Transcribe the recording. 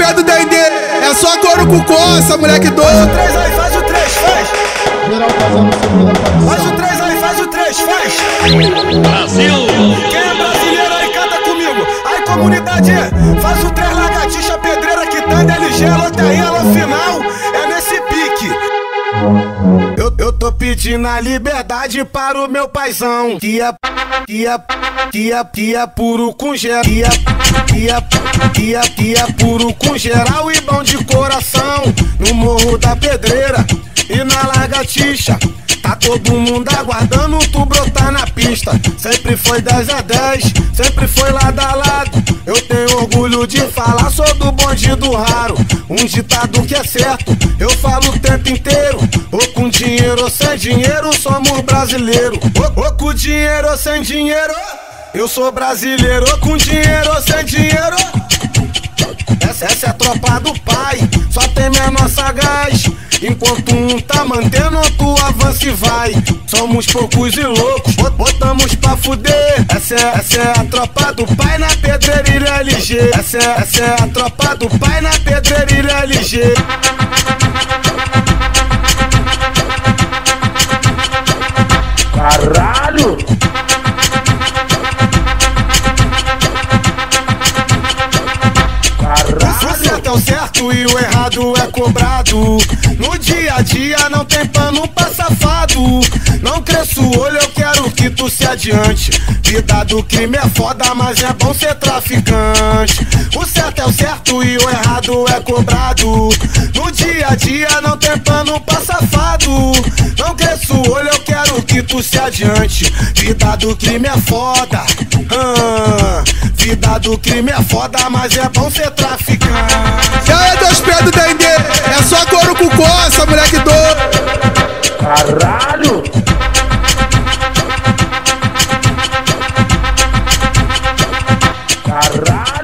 pés do Dendê, é só couro com coça, moleque doido. Faz o 3 aí, faz o 3, faz. Faz o 3 aí, faz o 3, faz. Brasil! Quem é brasileiro aí canta comigo. Aí comunidade, faz o 3 lagartixa, pedreira que tá LG, loteria final. É nesse pique. Eu tô pedindo a liberdade para o meu paizão, que é puro com geral, que é puro com geral e bom de coração. No Morro da Pedreira e na Lagartixa, tá todo mundo aguardando tu brotar na pista. Sempre foi 10 a 10, sempre foi lado a lado. Eu tenho orgulho de falar, sou do bonde do raro. Um ditado que é certo, eu falo o tempo inteiro. Ou com dinheiro ou sem dinheiro, somos brasileiros. Ou com dinheiro ou sem dinheiro, eu sou brasileiro. Ou com dinheiro ou sem dinheiro, essa é a tropa do pai, só tem menor sagaz. Enquanto um tá mantendo, outro avança e vai. Somos poucos e loucos, botamos pra fuder. Essa é a tropa do pai na pedreira LG. Essa é a tropa do pai na pedreira LG. Caralho! O certo é o certo e o errado é cobrado. No dia a dia não tem pano pra safado. Não cresço o olho, eu quero que tu se adiante. Vida do crime é foda, mas é bom ser traficante. O certo é o certo e o errado é cobrado. No dia a dia não tem pano pra safado. Não cresço o olho, eu quero que tu se adiante. Vida do crime é foda. Vida do crime é foda, mas é bom ser traficante. E aí, dois pés do Dendê, é só couro com coça, moleque doido. Caralho! Caralho!